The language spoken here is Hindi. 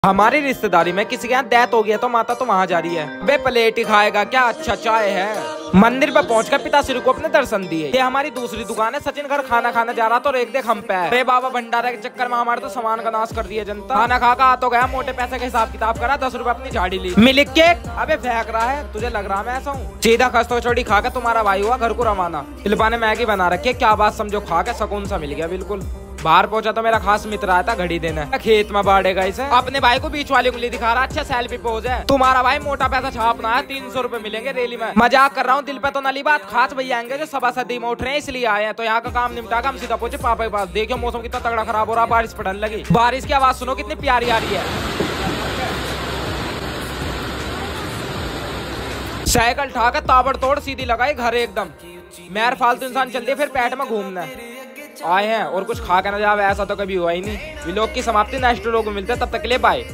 हमारी रिश्तेदारी में किसी के यहाँ डेथ हो गया तो माता तो वहाँ जा रही है। वे प्लेट ही खाएगा क्या, अच्छा चाय है। मंदिर पे पहुंचकर पिताश्री को अपने दर्शन दिए। ये हमारी दूसरी दुकान है। सचिन घर खाना खाने जा रहा तो एक देख हम पे है। रे बाबा भंडारा के चक्कर में हमारे तो सामान का नाश कर दिया जनता। खाना खा आ तो गया, मोटे पैसे का हिसाब किताब करा, 10 रुपए अपनी झाड़ी ली। मिल्क केक अबे फेंक रहा है, तुझे लग रहा मैं ऐसा हूँ? सीधा खस्तो छोड़ी खा के तुम्हारा भाई हुआ घर को रवाना। शिल्पा ने मैगी बना रखी, क्या बात समझो, खा के सुकून सा मिल गया बिल्कुल। बाहर पहुंचा तो मेरा खास मित्र आया था घड़ी देना। खेत में बाढ़ेगा इसे, अपने भाई को बीच वाली उंगली दिखा रहा, अच्छा सेल्फी पोज है। तुम्हारा भाई मोटा पैसा छापना है, 300 रुपए मिलेंगे रैली में। मजाक कर रहा हूँ, दिल पे तो नली बात। खास भैया आएंगे जो सभासदी में उठ रहे हैं इसलिए आए हैं। तो यहाँ का काम निपटा कर हम सीधा पहुंचे पापा के पास। देखियो मौसम कितना तगड़ा खराब हो रहा, बारिश पड़ने लगी। बारिश की आवाज सुनो कितनी प्यारी आ रही है। साइकिल ठाकर ताबड़तोड़ सीधी लगाई घर एकदम। मेहर फालतू इंसान चलती है फिर पेट में घूमना आए हैं और कुछ खा के ना जावे, ऐसा तो कभी हुआ ही नहीं। व्लॉग की समाप्ति नेक्स्ट व्लॉग में मिलते हैं, तब तक के लिए बाय।